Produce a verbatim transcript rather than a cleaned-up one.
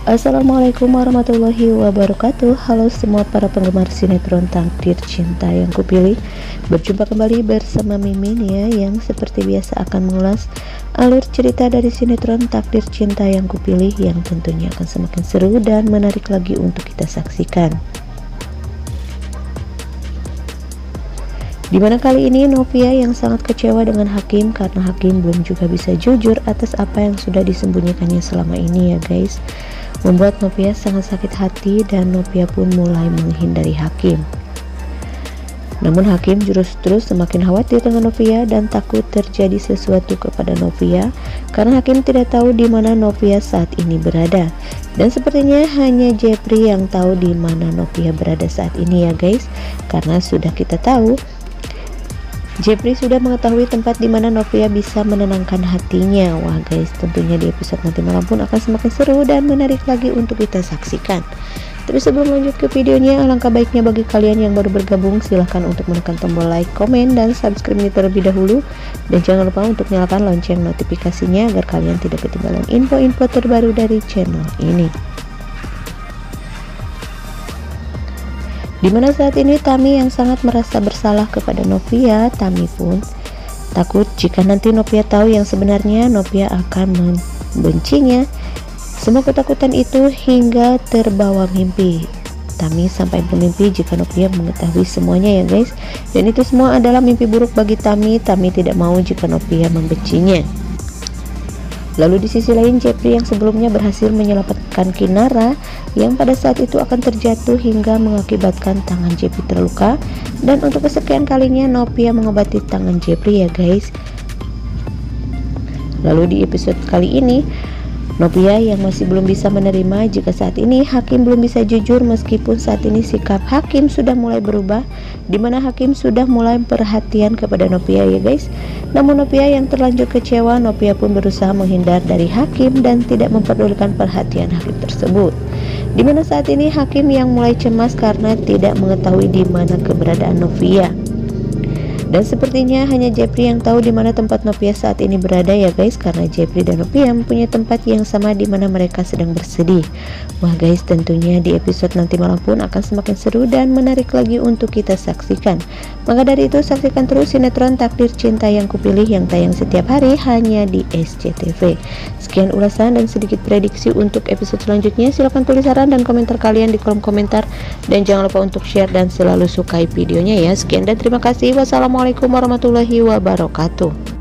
Assalamualaikum warahmatullahi wabarakatuh. Halo semua para penggemar sinetron Takdir Cinta yang Kupilih. Berjumpa kembali bersama Mimin ya, yang seperti biasa akan mengulas alur cerita dari sinetron Takdir Cinta yang Kupilih, yang tentunya akan semakin seru dan menarik lagi untuk kita saksikan. Dimana kali ini Novia yang sangat kecewa dengan Hakim karena Hakim belum juga bisa jujur atas apa yang sudah disembunyikannya selama ini ya guys. Membuat Novia sangat sakit hati dan Novia pun mulai menghindari Hakim. Namun Hakim justru semakin khawatir dengan Novia dan takut terjadi sesuatu kepada Novia karena Hakim tidak tahu di mana Novia saat ini berada. Dan sepertinya hanya Jepri yang tahu di mana Novia berada saat ini ya guys. Karena sudah kita tahu Jepri sudah mengetahui tempat di mana Novia bisa menenangkan hatinya. Wah guys, tentunya di episode nanti malam pun akan semakin seru dan menarik lagi untuk kita saksikan. Tapi sebelum lanjut ke videonya, alangkah baiknya bagi kalian yang baru bergabung, silahkan untuk menekan tombol like, komen, dan subscribe ini terlebih dahulu. Dan jangan lupa untuk nyalakan lonceng notifikasinya agar kalian tidak ketinggalan info-info terbaru dari channel ini. Dimana saat ini Tami yang sangat merasa bersalah kepada Novia. Tami pun takut jika nanti Novia tahu yang sebenarnya, Novia akan membencinya. Semua ketakutan itu hingga terbawa mimpi. Tami sampai bermimpi jika Novia mengetahui semuanya ya guys. Dan itu semua adalah mimpi buruk bagi Tami. Tami tidak mau jika Novia membencinya. Lalu di sisi lain Jepri yang sebelumnya berhasil menyelamatkan Kinara yang pada saat itu akan terjatuh hingga mengakibatkan tangan Jepri terluka. Dan untuk kesekian kalinya Novia mengobati tangan Jepri ya guys. Lalu di episode kali ini Novia yang masih belum bisa menerima jika saat ini Hakim belum bisa jujur, meskipun saat ini sikap Hakim sudah mulai berubah, dimana Hakim sudah mulai perhatian kepada Novia ya guys. Namun Novia yang terlanjur kecewa, Novia pun berusaha menghindar dari Hakim dan tidak memperdulikan perhatian Hakim tersebut. Dimana saat ini Hakim yang mulai cemas karena tidak mengetahui di mana keberadaan Novia. Dan sepertinya hanya Jepri yang tahu di mana tempat Novia saat ini berada ya guys, karena Jepri dan Novia mempunyai tempat yang sama di mana mereka sedang bersedih. Wah guys, tentunya di episode nanti malam pun akan semakin seru dan menarik lagi untuk kita saksikan. Maka dari itu saksikan terus sinetron Takdir Cinta yang Kupilih yang tayang setiap hari hanya di S C T V. Sekian ulasan dan sedikit prediksi untuk episode selanjutnya. Silahkan tulis saran dan komentar kalian di kolom komentar, dan jangan lupa untuk share dan selalu sukai videonya ya. Sekian dan terima kasih. Wassalamualaikum warahmatullahi wabarakatuh.